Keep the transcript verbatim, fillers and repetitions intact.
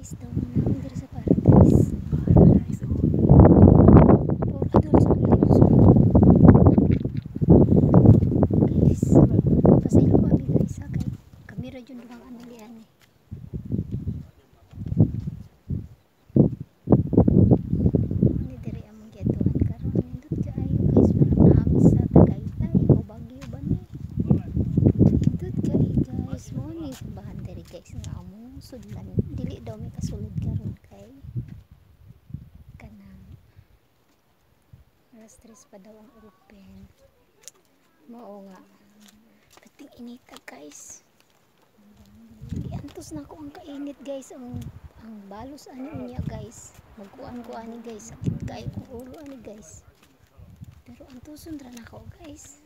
Guys, daw mo namin dito sa paradise. Paradise, oh. For adults only. So, guys, pasaylo kami guys ha. Kay kami ra dyan duhang anilian eh. Hindi diri among giatuan karon. Nindot kaayo guys, parang naamis sa Tagaytay o Baguio ba ni? Nindot kaayo guys, mo ni bahan diri guys nga amo sudlan. Dili daw may kasulod karon kay kanang alas tres pa daw ang open. Mao nga. Kating inita guys. Iantos na ko ang kainit guys. Ang ang balos ani unya guys. Magkuan ko ani guys. Sakit kay kong ulo ani guys. Pero antuson ra na ko guys.